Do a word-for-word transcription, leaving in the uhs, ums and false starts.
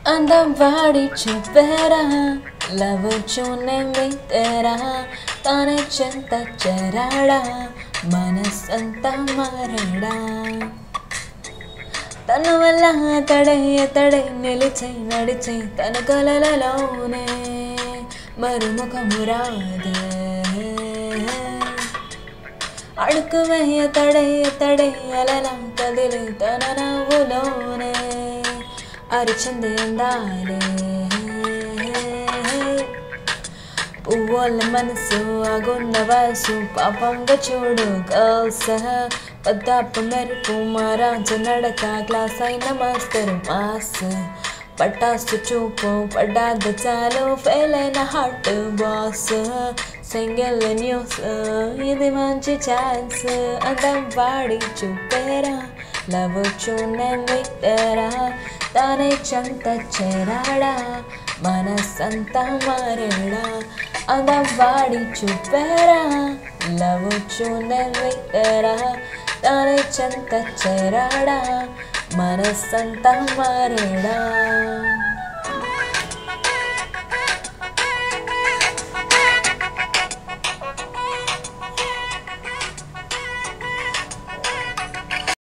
అందవాడి చూపేరా love చూనే తెరా తానే చెంత చెరాడా మనసంతా మారడా తన వల్ల తడై తడై నిలిచై నడిచై తన కలలలోనే మరుముఖము రాదే అడుగు వేయ తడై తడై అలలా కదిలే తన నవ్వులోనే అరిచింది అందాలే పువ్వుల మనసు ఆగున్న వయసు పాపంగా చూడు గర్ల్స్ పద్దాపు మెరుపు మారాజు నడక క్లాస్ అయిన మాస్టర్ మాస్ పటాసు చూపు పడ్డాది చాలు ఫెయిల్ అయిన హార్ట్ బాస్ సింగిల్ న్యూస్ ఇది మంచి ఛాన్స్ అందం వాడి చూపేరా లవ్ చూనే తెరా తానే చెంత చెరాడా మనసంతా మారేడా అందం వాడి చూపేరా లవ్ చూనే తెరా తానే చెంత చెరాడా మనసంతా మారేడా.